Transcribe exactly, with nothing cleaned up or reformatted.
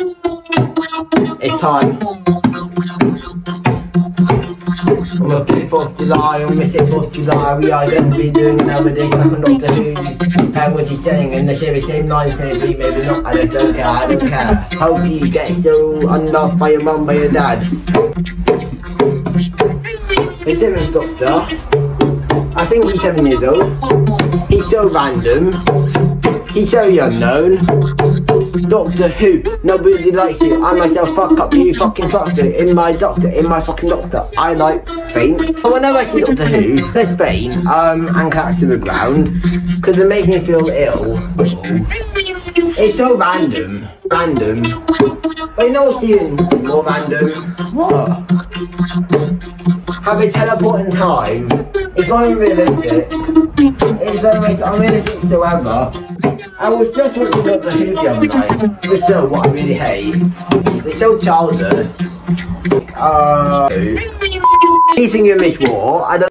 It's time. On the fifth of July, on the sixth of July, we are going to be doing another day back on Doctor Who. And what he's saying in the series, same lines, maybe, maybe not. I just don't care, I don't care. Hope you get so unloved by your mum, by your dad. The seventh Doctor, I think he's seven years old. He's so random. He's so unknown. Doctor Who, nobody likes you. I myself fuck up you fucking doctor. In my doctor, in my fucking doctor. I like Bane. But whenever I see Doctor Who, there's Bane, um, and Crack to the ground, because it makes me feel ill. It's so random. Random. But you know what's even more random? What? Have a teleport in time. It's not even realistic. It's very unrealistic whatsoever. I was just watching Doctor Who the other night. The show, what I really hate. It's so childhood. Uh, Teasing you, Miss War. I don't